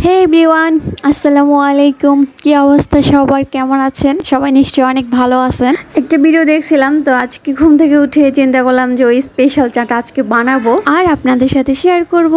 হে everyone, আসসালামু আলাইকুম। কি অবস্থা সবার, কেমন আছেন? সবাই নিশ্চয়ই অনেক ভালো আছেন। একটা ভিডিও দেখছিলাম, তো আজকে ঘুম থেকে উঠে চিন্তা করলাম যে ওই স্পেশাল চাটা আজকে বানাবো আর আপনাদের সাথে শেয়ার করব।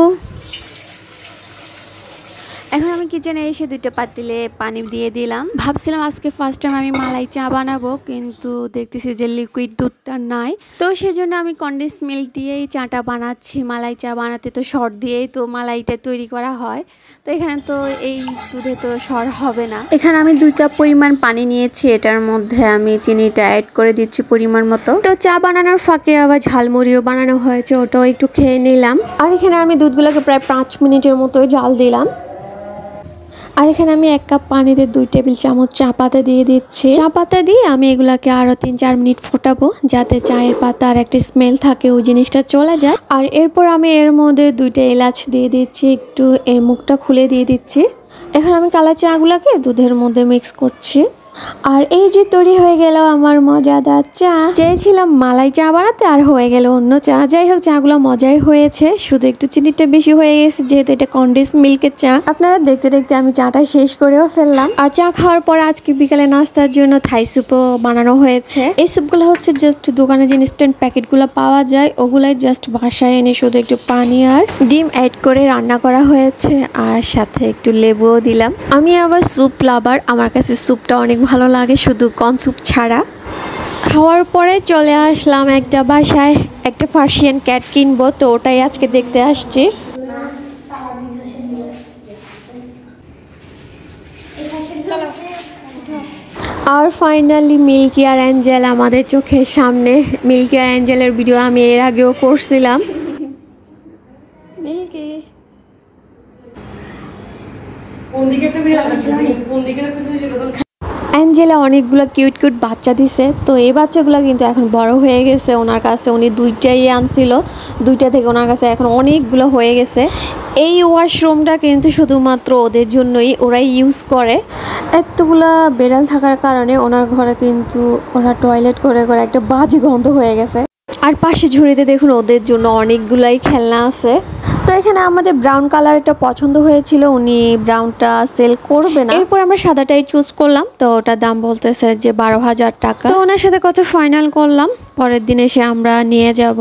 এখন আমি কিচেনে এসে দুটো পাতিলে পানি দিয়ে দিলাম। ভাবছিলাম আজকে ফার্স্ট টাইম আমি মালাই চা বানাবো, কিন্তু দেখতেছি যে লিকুইড দুধটা নাই, তো সেজন্য আমি কনডেন্স মিল্ক দিয়েই চাটা বানাচ্ছি। মালাই চা বানাতে তো সর দিয়েই তো মালাইটা তৈরি করা হয়, তো এখানে তো এই দুধে তো সর হবে না। এখানে আমি 2 কাপ পরিমাণ পানি নিয়েছি, এটার মধ্যে আমি চিনিটা অ্যাড করে দিচ্ছি পরিমাণ মতো। তো চা বানানোর ফাঁকে আবার ঝালমুড়িও বানানো হয়েছে, ওটাও একটু খেয়ে নিলাম। আর এখানে আমি দুধগুলোকে প্রায় 5 মিনিটের মতো জাল দিলাম। আর এখানে আমি 1 কাপ পানিতে 2 টেবিল চামচ চা পাতা দিয়ে দিচ্ছি। চা পাতা দিয়ে আমি এগুলাকে আরো 3-4 মিনিট ফোটাবো, যাতে চায়ের পাতার একটা স্মেল থাকে, ওই জিনিসটা চলে যায়। আর এরপর আমি এর মধ্যে 2টা এলাচ দিয়ে দিচ্ছি, একটু এর মুখটা খুলে দিয়ে দিচ্ছি। এখন আমি কালা চাগুলাকে দুধের মধ্যে মিক্স করছি। আর এই যে তৈরি হয়ে গেল আমার মজাদার চা। চেয়েছিলাম মালাই চা বানাতে, আর হয়ে গেল অন্য চা। যাই হোক, চাগুলো মজাই হয়েছে, শুধু একটু চিনিটা বেশি হয়ে গেছে, যেহেতু এটা কনডেন্স মিল্কের চা। আপনারা দেখতে দেখতে আমি চাটা শেষ করেও ফেললাম। আর চা খাওয়ার পর আজকে বিকালে নাস্তার জন্য থাই স্যুপও বানানো হয়েছে। এই স্যুপগুলো হচ্ছে জাস্ট দোকানে যে ইনস্ট্যান্ট প্যাকেটগুলো পাওয়া যায়, ওগুলাই জাস্ট বাসায় এনে শুধু একটু পানি আর ডিম অ্যাড করে রান্না করা হয়েছে, আর সাথে একটু লেবুও দিলাম। আমি আবার স্যুপ লাভার, আমার কাছে স্যুপটা অনেক ভালো লাগে, শুধু কর্ন স্যুপ ছাড়া। খাওয়ার পরে চলে আসলাম একটা বাসায়, একটা পার্সিয়ান ক্যাট কিনবো, তো ওটাই আজকে দেখতে আসছি। আর ফাইনালি মিল্কি আর অ্যাঞ্জেল আমাদের চোখের সামনে। মিল্কি আর অ্যাঞ্জেলের ভিডিও আমি এর আগেও করছিলাম। মিল্কি অ্যাঞ্জেলা অনেকগুলো কিউট কিউট বাচ্চা দিছে, তো এই বাচ্চাগুলো কিন্তু এখন বড় হয়ে গেছে ওনার কাছে। উনি 2টাই আনছিল, 2টা থেকে ওনার কাছে এখন অনেকগুলো হয়ে গেছে। এই ওয়াশরুমটা কিন্তু শুধুমাত্র ওদের জন্যই, ওরাই ইউজ করে। এতগুলা বেড়াল থাকার কারণে ওনার ঘরে কিন্তু ওরা টয়লেট করে করে একটা বাজে গন্ধ হয়ে গেছে। আর পাশে ঝুড়িতে দেখুন ওদের জন্য অনেকগুলাই খেলনা আছে। তো এখানে আমাদের ব্রাউন কালারটা পছন্দ হয়েছিল, উনি ব্রাউনটা সেল করবে না। এরপর আমরা সাদাটাই চুজ করলাম, তো ওটার দাম বলতেছে যে 12,000 টাকা। তো ওনার সাথে কত ফাইনাল করলাম, পরের দিন এসে আমরা নিয়ে যাব।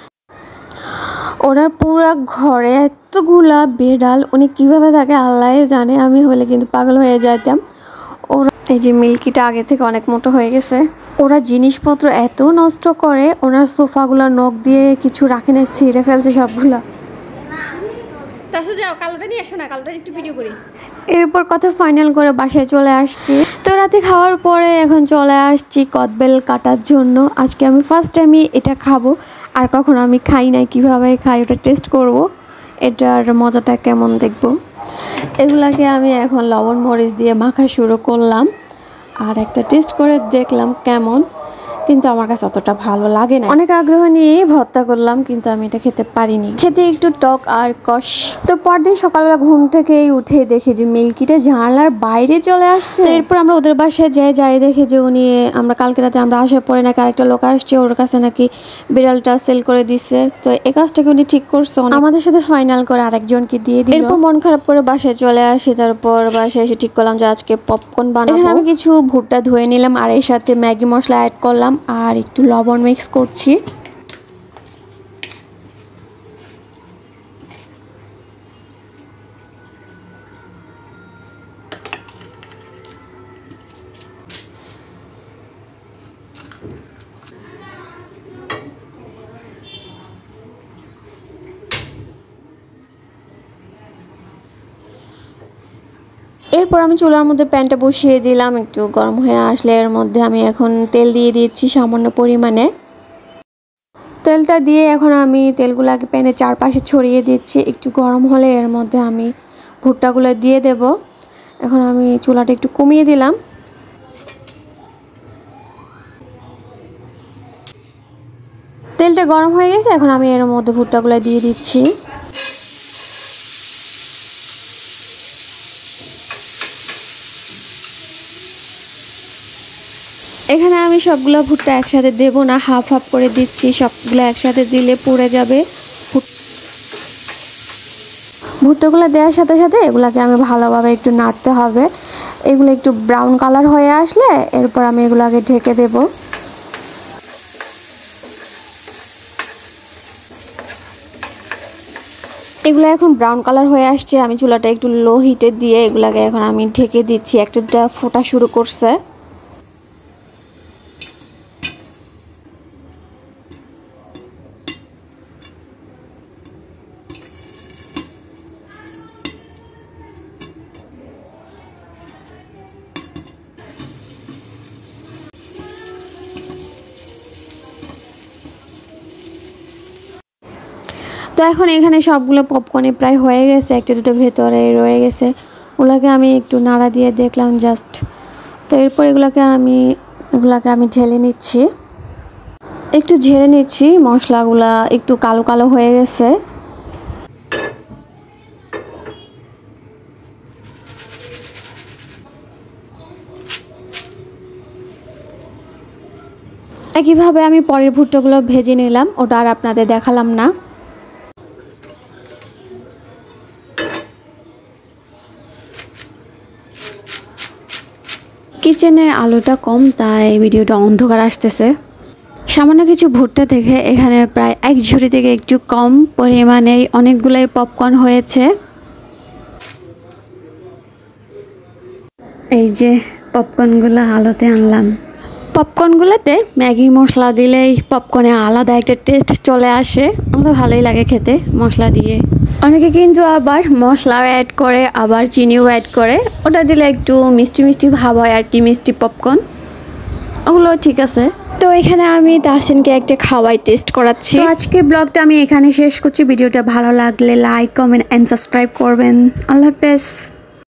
ওনার পুরো ঘরে এতগুলা বেড়াল, উনি কিভাবে থাকে আল্লাহ জানে। আমি হলে কিন্তু পাগল হয়ে যেতাম। ওরা এই যে মিল্কিটা আগে থেকে অনেক মোটা হয়ে গেছে। ওরা জিনিসপত্র এত নষ্ট করে, ওনার সোফাগুলো নখ দিয়ে কিছু রাখে না, ছিঁড়ে ফেলছে সবগুলা। এরপর কত ফাইনাল করে বাসায় চলে আসছি। তো রাতে খাওয়ার পরে এখন চলে আসছি কদবেল কাটার জন্য। আজকে আমি ফার্স্ট টাইমই এটা খাবো, আর কখনো আমি খাই নাই, কিভাবে খাই ওটা টেস্ট করব, এটার মজাটা কেমন দেখব। এগুলাকে আমি এখন লবণ মরিচ দিয়ে মাখা শুরু করলাম, আর একটা টেস্ট করে দেখলাম কেমন, কিন্তু আমার কাছে অতটা ভালো লাগে না। অনেক আগ্রহ নিয়ে ভর্তা করলাম, কিন্তু আমি এটা খেতে পারিনি, খেতে একটু টক আর কষ। তো পরদিন সকালবেলা ঘুম থেকে উঠে দেখি যে মিল্কিটা জানালার বাইরে চলে আসছে। তো এরপর আমরা ওদের বাসায় যাই দেখি যে উনি, আমরা কালকে রাতে আমরা আসার পরে নাকি আরেকটা লোক আসছে, ওর কাছে নাকি বিড়ালটা সেল করে দিছে। তো এই কাজটাকে উনি ঠিক করছে, আমাদের সাথে ফাইনাল করে আরেকজনকে দিয়ে দিল। এরপর মন খারাপ করে বাসায় চলে আসি। তারপর বাসায় এসে ঠিক করলাম যে আজকে পপকর্ন বানাবো। এখানে আমি কিছু ভুট্টা ধুয়ে নিলাম, আর এর সাথে ম্যাগি মশলা অ্যাড করলাম, আর একটু লবণ মিক্স করছি। এরপর আমি চুলার মধ্যে প্যানটা বসিয়ে দিলাম, একটু গরম হয়ে আসলে এর মধ্যে আমি এখন তেল দিয়ে দিচ্ছি সামান্য পরিমাণে। তেলটা দিয়ে এখন আমি তেলগুলোকে প্যানের চারপাশে ছড়িয়ে দিচ্ছি। একটু গরম হলে এর মধ্যে আমি ভুট্টাগুলো দিয়ে দেব। এখন আমি চুলাটা একটু কমিয়ে দিলাম। তেলটা গরম হয়ে গেছে, এখন আমি এর মধ্যে ভুট্টাগুলো দিয়ে দিচ্ছি। এখানে আমি সবগুলো ভুট্টা একসাথে দেব না, হাফ হাফ করে দিচ্ছি। সবগুলো একসাথে দিলে পুড়ে যাবে। ভুট্টাগুলো দেওয়ার সাথে সাথে এগুলাকে আমি ভালোভাবে একটু নাড়তে হবে। এগুলো একটু ব্রাউন কালার হয়ে আসলে এরপর আমি এগুলোকে ঢেকে দেব। এগুলো এখন ব্রাউন কালার হয়ে আসছে। আমি চুলাটা একটু লো হিটে দিয়ে এগুলাকে এখন আমি ঢেকে দিচ্ছি। একটা দুটা ফোটা শুরু করছে। তো এখন এখানে সবগুলো পপকর্নই প্রায় হয়ে গেছে, একটা দুটো ভেতরে রয়ে গেছে। ওগুলোকে আমি একটু নাড়া দিয়ে দেখলাম জাস্ট। তো এরপর এগুলোকে আমি ঢেলে নিচ্ছি, একটু ঝেড়ে নিচ্ছি। মশলাগুলা একটু কালো কালো হয়ে গেছে। একইভাবে আমি পরের ভুট্টাগুলো ভেজে নিলাম, ওটা আর আপনাদের দেখালাম না। কিচেনে আলোটা কম, তাই ভিডিওটা অন্ধকার আসতেছে। সামান্য কিছু ভুট্টা থেকে এখানে প্রায় এক ঝুড়ি থেকে একটু কম পরিমাণে অনেকগুলোই পপকর্ন হয়েছে। এই যে পপকর্নগুলো আলোতে আনলাম। পপকর্নগুলোতে ম্যাগি মশলা দিলেই পপকর্নে আলাদা একটা টেস্ট চলে আসে। আমার ভালোই লাগে খেতে মশলা দিয়ে। অনেকে কিন্তু আবার মশলাও অ্যাড করে, আবার চিনিও অ্যাড করে। ওটা দিলে একটু মিষ্টি মিষ্টি ভাব হয় আর কি, মিষ্টি পপকর্ন, ওগুলো ঠিক আছে। তো এখানে আমি তাহসিনকে একটা খাওয়াই টেস্ট করাচ্ছি। তো আজকে ব্লগটা আমি এখানে শেষ করছি। ভিডিওটা ভালো লাগলে লাইক, কমেন্ট অ্যান্ড সাবস্ক্রাইব করবেন। আল্লাহ হাফেজ।